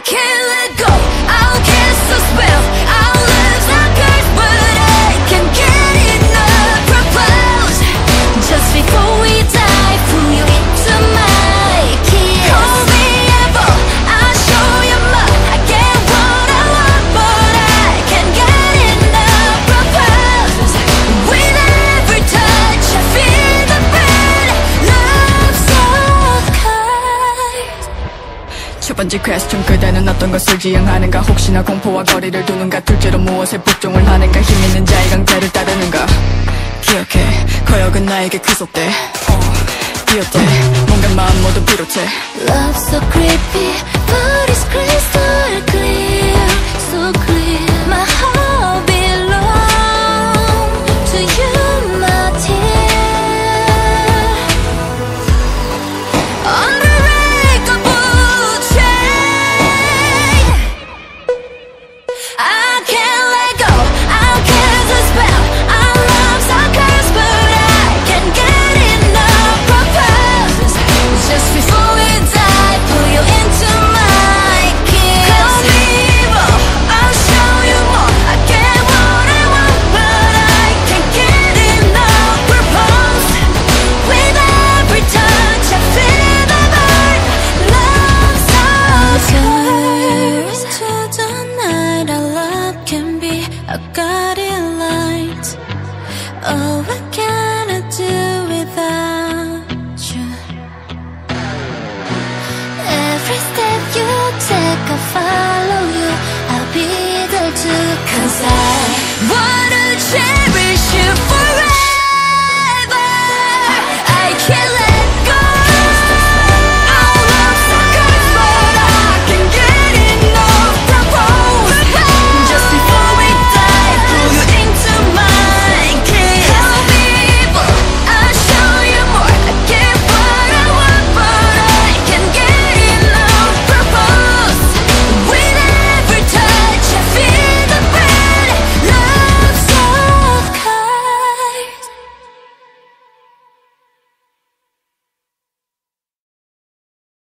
can't let go. I'll cast a spell. Our lives are cursed, but I can't get enough. Propose just before we die. Pull you into my kiss. Call me evil, I'll show you more. I get what I want, but I can't get enough. Propose with every touch. I feel the burn. Love so kind. 첫 번째 question, 그대는 어떤 것을 지향하는가? 혹시나 공포와 거리를 두는가? 둘째로 무엇에 복종을 하는가? 힘 있는 자의 강제를 따르는가? 기억해, 거역은 나에게 구속돼. 비롯해, 뭔가 마음 모두 비롯해. Love so creepy, but it's crystal clear, so clear. My heart belongs to you, my dear. Unbreakable chain. I can't let go. I'll cast a spell. Our loves are cursed, but I can't get enough. Propose just before we die. Pull you into my kiss. Call me evil, I'll show you more. I get what I want, but I can't get enough. Propose with every touch. I feel the burn. Love so cursed. To the night, our love can be a guiding light. Oh, what can I do without you? Every step you take, I'll follow you. I'll be there too, 'cause I wanna change.